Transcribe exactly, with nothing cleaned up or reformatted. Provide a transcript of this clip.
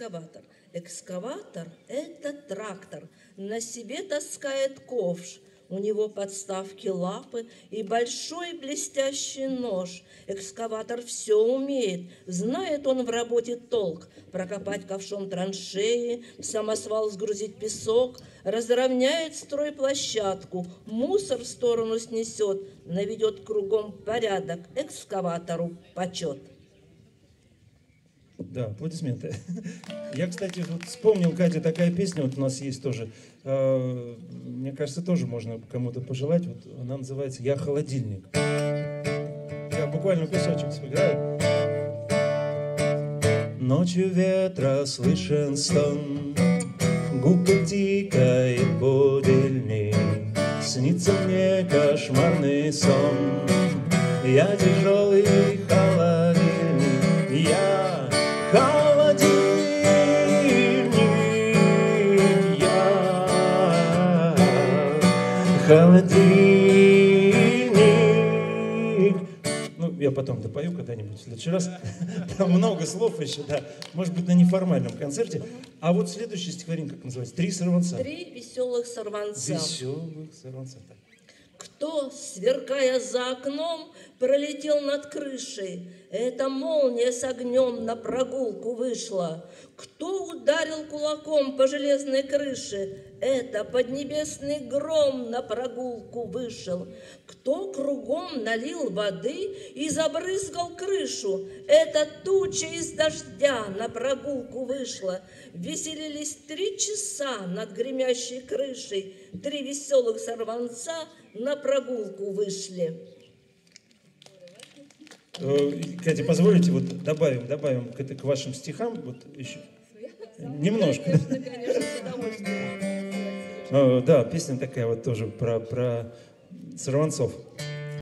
экскаватор. Экскаватор – это трактор, на себе таскает ковш. У него подставки лапы и большой блестящий нож. Экскаватор все умеет, знает он в работе толк. Прокопать ковшом траншеи, в самосвал сгрузить песок, разровняет стройплощадку, мусор в сторону снесет, наведет кругом порядок, экскаватору почет. Да, аплодисменты. Я, кстати, вот вспомнил, Катя, такая песня вот у нас есть тоже. Э, мне кажется, тоже можно кому-то пожелать. Вот она называется «Я холодильник». Я буквально кусочек сыграю. Ночью ветра слышен стон, губка тикает будильник. Снится мне кошмарный сон, я тяжелый холодильник, я холодильник, я холодильник. Ну, я потом допою когда-нибудь в следующий раз. Там много слов еще, да. Может быть, на неформальном концерте. А вот следующее стихотворение, как называется? «Три сорванца». Три веселых сорванца. Веселых сорванца. Кто, сверкая за окном, пролетел над крышей? Эта молния с огнем на прогулку вышла. Кто ударил кулаком по железной крыше? Это поднебесный гром на прогулку вышел. Кто кругом налил воды и забрызгал крышу? Это туча из дождя на прогулку вышла. Веселились три часа над гремящей крышей. Три веселых сорванца на прогулку вышли. Катя, позволите, вот добавим, добавим к, это, к вашим стихам вот еще немножко. Конечно, конечно, с удовольствием. Да, песня такая вот тоже про, про сорванцов.